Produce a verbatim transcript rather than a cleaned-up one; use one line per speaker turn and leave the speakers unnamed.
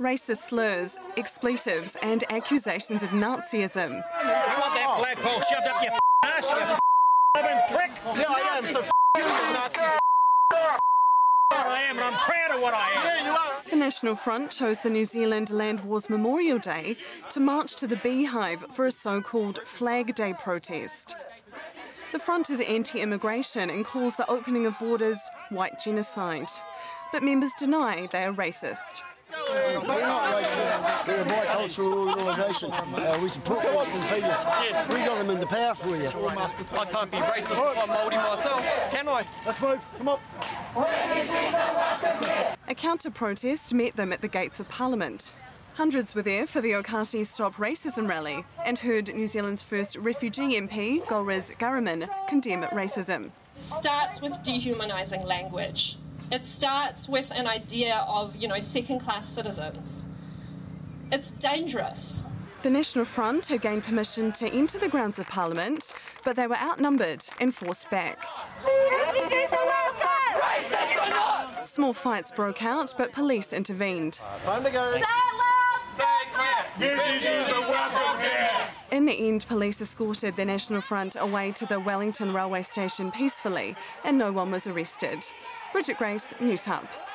Racist slurs, expletives and accusations of Nazism.
You want that flagpole shoved up your ass, you f***ing prick?
Yeah, I am, so f*** you, you Nazi.
I am, and I'm proud of what I am.
Yeah, you are.
The National Front chose the New Zealand Land Wars Memorial Day to march to the Beehive for a so-called Flag Day protest. The Front is anti-immigration and calls the opening of borders white genocide. But members deny they are racist.
We're not racist. We're a bicultural organisation. Uh, we support Winston Peters. We got them in the power for you.
I can't be racist if I'm Māori myself, can I?
Let's move. Come on.
A counter-protest met them at the gates of Parliament. Hundreds were there for the Okati Stop Racism rally and heard New Zealand's first refugee M P, Golriz Ghahraman, condemn racism.
It starts with dehumanising language. It starts with an idea of, you know, second-class citizens. It's dangerous.
The National Front had gained permission to enter the grounds of Parliament, but they were outnumbered and forced back.
Racist or not?
Small fights broke out, but police intervened.
Time to go.
In the end, police escorted the National Front away to the Wellington railway station peacefully, and no one was arrested. Bridget Grace, News Hub.